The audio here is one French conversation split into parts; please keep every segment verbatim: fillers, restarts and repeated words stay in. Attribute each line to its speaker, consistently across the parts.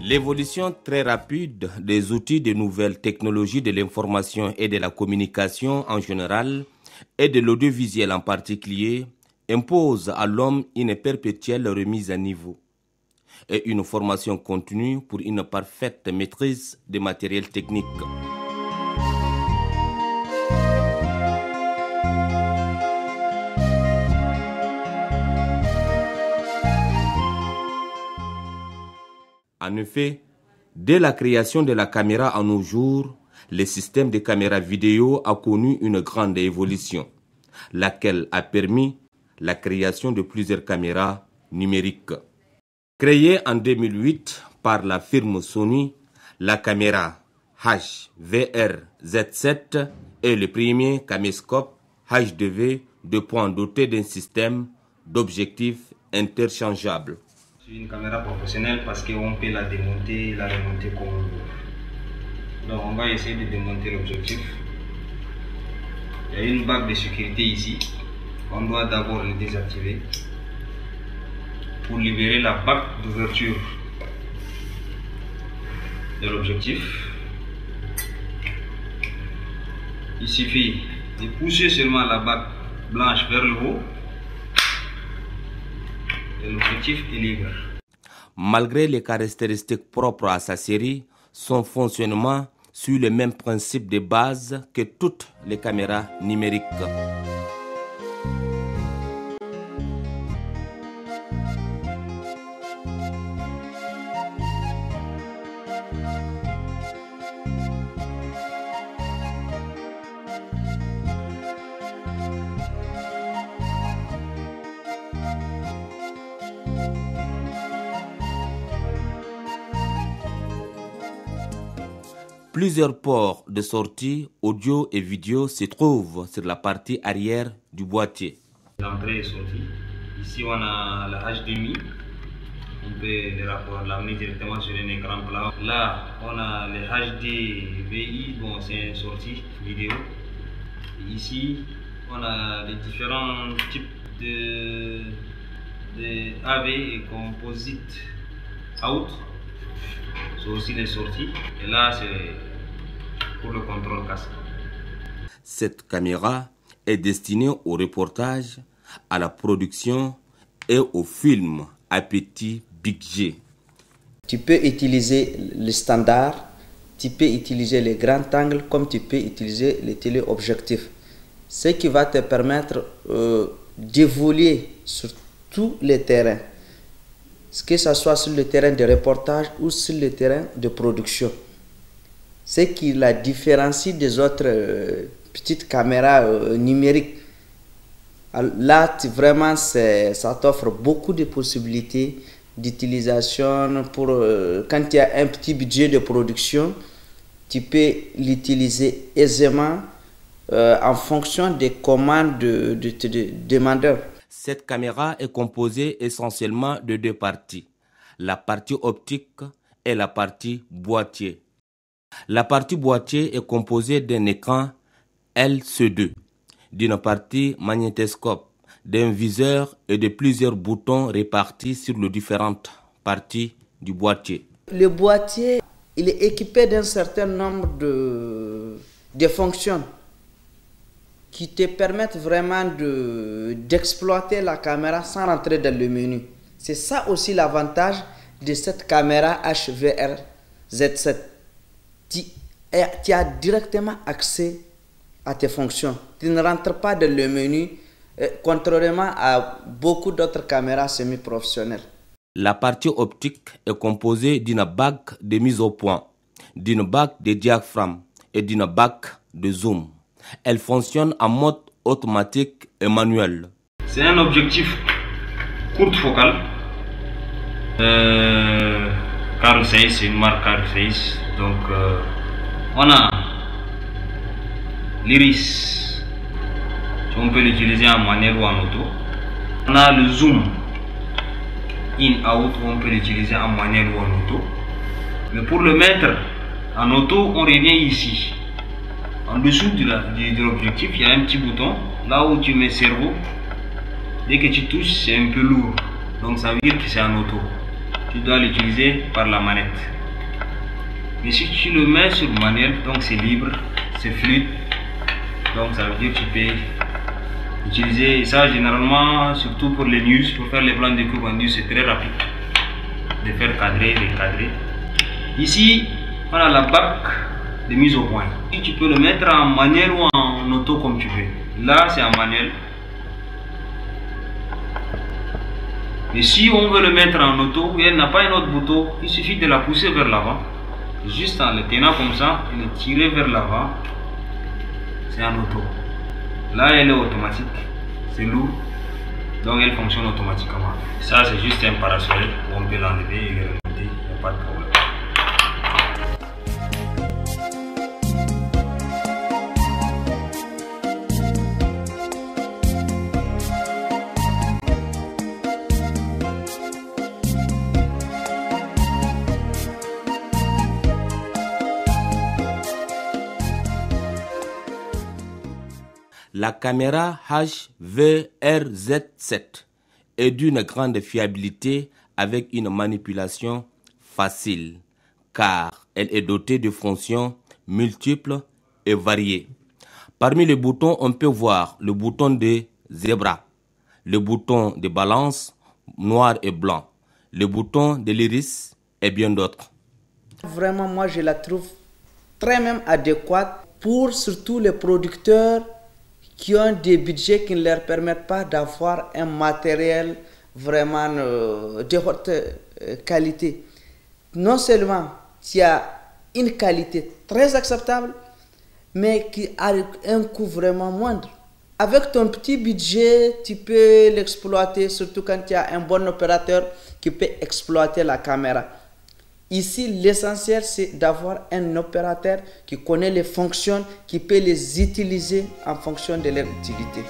Speaker 1: L'évolution très rapide des outils de nouvelles technologies de l'information et de la communication en général et de l'audiovisuel en particulier impose à l'homme une perpétuelle remise à niveau et une formation continue pour une parfaite maîtrise des matériels techniques. En effet, dès la création de la caméra à nos jours, le système de caméra vidéo a connu une grande évolution, laquelle a permis la création de plusieurs caméras numériques. Créée en deux mille huit par la firme Sony, la caméra H V R Z sept est le premier caméscope H D V de point doté d'un système d'objectifs interchangeables.
Speaker 2: C'est une caméra professionnelle parce qu'on peut la démonter, la remonter comme on veut. Donc on va essayer de démonter l'objectif. Il y a une bague de sécurité ici. On doit d'abord le désactiver pour libérer la bague d'ouverture de l'objectif. Il suffit de pousser seulement la bague blanche vers le haut. Et l'objectif est libre.
Speaker 1: Malgré les caractéristiques propres à sa série, son fonctionnement suit le même principe de base que toutes les caméras numériques. Plusieurs ports de sortie audio et vidéo se trouvent sur la partie arrière du boîtier.
Speaker 2: L'entrée et sortie. Ici on a la H D M I. On peut l'amener directement sur un écran plat. Là on a le H D V I, bon c'est une sortie vidéo. Et ici on a les différents types de, de A V et composite out. C'est aussi les sorties. Et là c'est pour le contrôle casque.
Speaker 1: Cette caméra est destinée au reportage, à la production et au film à petit budget.
Speaker 3: Tu peux utiliser le standard, tu peux utiliser les grands angles comme tu peux utiliser les téléobjectifs. Ce qui va te permettre euh, d'évoluer sur tous les terrains, que ce soit sur le terrain de reportage ou sur le terrain de production. Ce qui la différencie des autres euh, petites caméras euh, numériques. Alors là, tu, vraiment, ça t'offre beaucoup de possibilités d'utilisation. Pour euh, quand tu as un petit budget de production, tu peux l'utiliser aisément euh, en fonction des commandes de, de, de, de demandeurs.
Speaker 1: Cette caméra est composée essentiellement de deux parties, la partie optique et la partie boîtier. La partie boîtier est composée d'un écran L C deux, d'une partie magnétoscope, d'un viseur et de plusieurs boutons répartis sur les différentes parties du boîtier.
Speaker 3: Le boîtier, il est équipé d'un certain nombre de, de fonctions qui te permettent vraiment de, d'exploiter la caméra sans rentrer dans le menu. C'est ça aussi l'avantage de cette caméra H V R Z sept. Tu, tu as directement accès à tes fonctions. Tu ne rentres pas dans le menu, euh, contrairement à beaucoup d'autres caméras semi-professionnelles.
Speaker 1: La partie optique est composée d'une bague de mise au point, d'une bague de diaphragme et d'une bague de zoom. Elle fonctionne en mode automatique et manuel.
Speaker 2: C'est un objectif courte focale. Euh, Carl Zeiss, c'est une marque Carl Zeiss. Donc euh, on a l'iris. On peut l'utiliser en manuel ou en auto. On a le zoom in-out. On peut l'utiliser en manuel ou en auto. Mais pour le mettre en auto, on revient ici. En dessous de, la, de, de l'objectif, il y a un petit bouton, là où tu mets cerveau. Dès que tu touches, c'est un peu lourd. Donc ça veut dire que c'est en auto. Tu dois l'utiliser par la manette. Mais si tu le mets sur manuel, donc c'est libre, c'est fluide. Donc ça veut dire que tu peux utiliser ça généralement, surtout pour les news, pour faire les plans de cours en news, c'est très rapide de faire cadrer, de cadrer. Ici, on a la bac de mise au point. Tu peux le mettre en manuel ou en auto comme tu veux. Là, c'est en manuel. Et si on veut le mettre en auto, elle n'a pas un autre bouton, il suffit de la pousser vers l'avant. Juste en le tenant comme ça, et le tirer vers l'avant. C'est en auto. Là, elle est automatique. C'est lourd. Donc, elle fonctionne automatiquement. Ça, c'est juste un parasol où on peut l'enlever et le remonter. Il n'y a pas de problème.
Speaker 1: La caméra H V R Z sept est d'une grande fiabilité avec une manipulation facile car elle est dotée de fonctions multiples et variées. Parmi les boutons, on peut voir le bouton de zébra, le bouton de balance noir et blanc, le bouton de l'iris et bien d'autres.
Speaker 3: Vraiment, moi je la trouve très même adéquate pour surtout les producteurs qui ont des budgets qui ne leur permettent pas d'avoir un matériel vraiment euh, de haute euh, qualité. Non seulement tu as une qualité très acceptable, mais qui a un coût vraiment moindre. Avec ton petit budget, tu peux l'exploiter, surtout quand tu as un bon opérateur qui peut exploiter la caméra. Ici, l'essentiel, c'est d'avoir un opérateur qui connaît les fonctions, qui peut les utiliser en fonction de leur utilité.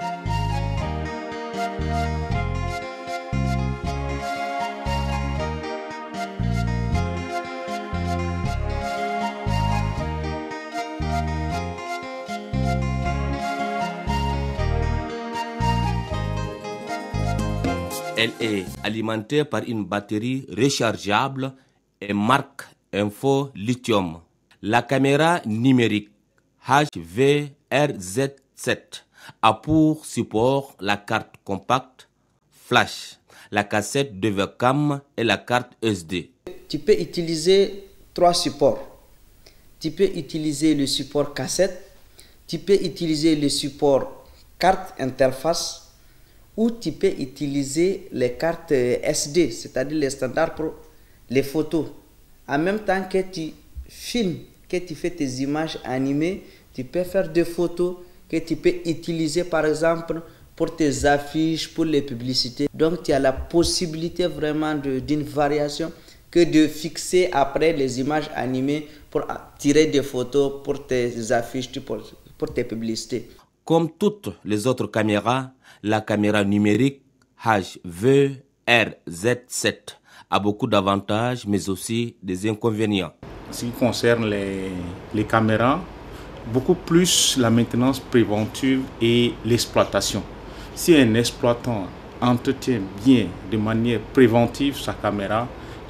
Speaker 1: Elle est alimentée par une batterie rechargeable et marque Info Lithium. La caméra numérique H V R Z sept a pour support la carte compacte flash, la cassette de webcam et la carte S D.
Speaker 3: Tu peux utiliser trois supports. Tu peux utiliser le support cassette, tu peux utiliser le support carte interface ou tu peux utiliser les cartes S D, c'est-à-dire les standards pour les photos. En même temps que tu filmes, que tu fais tes images animées, tu peux faire des photos que tu peux utiliser par exemple pour tes affiches, pour les publicités. Donc tu as la possibilité vraiment d'une variation que de fixer après les images animées pour tirer des photos pour tes affiches, pour, pour tes publicités.
Speaker 1: Comme toutes les autres caméras, la caméra numérique H V R Z sept a beaucoup d'avantages mais aussi des inconvénients.
Speaker 4: Ce qui concerne les, les caméras, beaucoup plus la maintenance préventive et l'exploitation. Si un exploitant entretient bien de manière préventive sa caméra,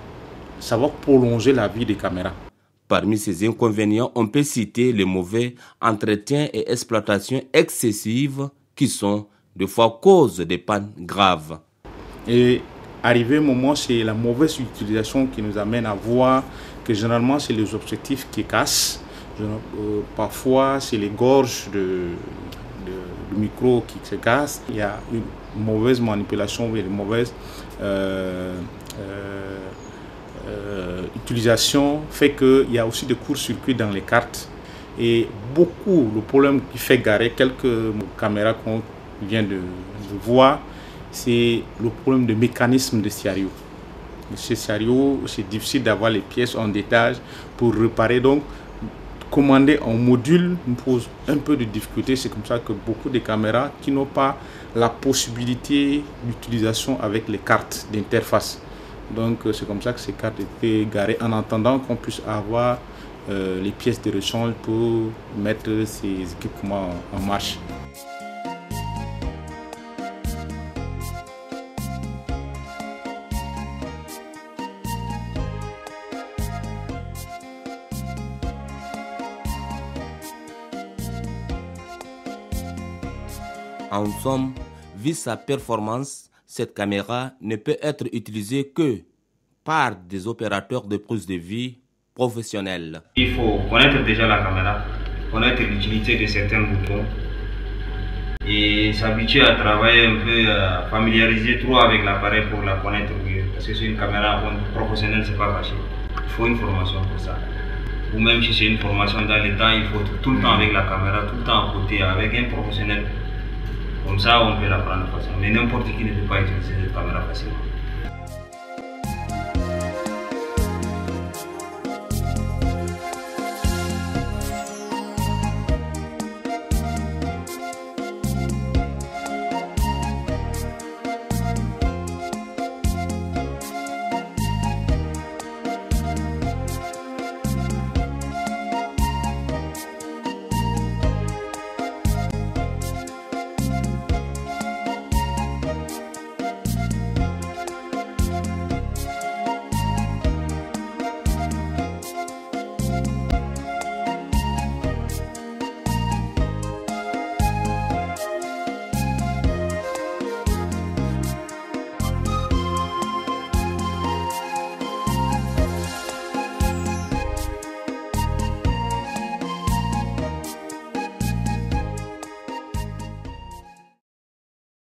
Speaker 4: ça va prolonger la vie des caméras.
Speaker 1: Parmi ces inconvénients, on peut citer le mauvais entretien et exploitation excessive qui sont de fois cause de pannes graves.
Speaker 4: Et arrivé un moment, c'est la mauvaise utilisation qui nous amène à voir que généralement c'est les objectifs qui cassent. Euh, parfois c'est les gorges de, de, de micro qui se cassent. Il y a une mauvaise manipulation et une mauvaise euh, euh, euh, utilisation fait qu'il y a aussi des courts-circuits dans les cartes. Et beaucoup, le problème qui fait garer quelques caméras qu'on vient de, de voir, c'est le problème de mécanisme de sérieux. Chez sérieux, c'est difficile d'avoir les pièces en détail pour réparer. Donc, commander en module nous pose un peu de difficulté. C'est comme ça que beaucoup de caméras qui n'ont pas la possibilité d'utilisation avec les cartes d'interface. Donc, c'est comme ça que ces cartes étaient garées en attendant qu'on puisse avoir euh, les pièces de rechange pour mettre ces équipements en marche.
Speaker 1: En somme, vu sa performance, cette caméra ne peut être utilisée que par des opérateurs de prise de vue professionnels.
Speaker 2: Il faut connaître déjà la caméra, connaître l'utilité de certains boutons et s'habituer à travailler un peu, à familiariser trop avec l'appareil pour la connaître mieux. Parce que c'est une caméra professionnelle, c'est pas facile. Il faut une formation pour ça. Ou même si c'est une formation dans le temps, il faut tout le temps avec la caméra, tout le temps à côté, avec un professionnel. Comme ça, on peut l'apprendre facilement. Mais n'importe qui ne peut pas utiliser cette caméra facilement.